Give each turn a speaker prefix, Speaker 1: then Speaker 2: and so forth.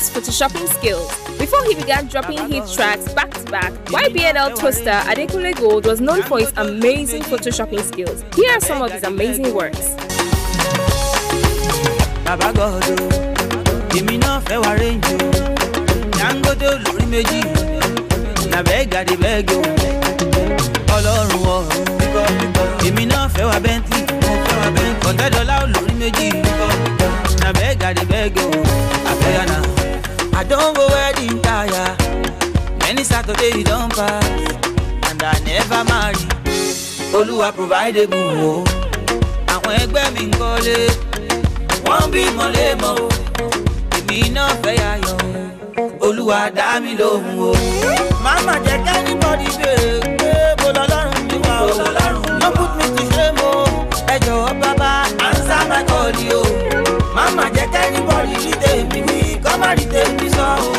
Speaker 1: Gold's photoshopping skills. Before he began dropping hit tracks back to back, YBNL toaster Adekunle Gold was known for his amazing photoshopping skills. Here are some of his amazing works.
Speaker 2: I don't go wedding tire. Many Saturdays don't pass, and I never marry. Oluwa provide a good. And when me ngole, won't be molemo. Emi no fair yo. Oluwa da mi lohun o. Mama jẹ́ anybody bere, Ọlọ́run mi wá o. Don't put me to shame o. Ẹ jọ̀ọ́ baba, answer my call yo. Mama jẹ́ anybody lead me, come and lead me so.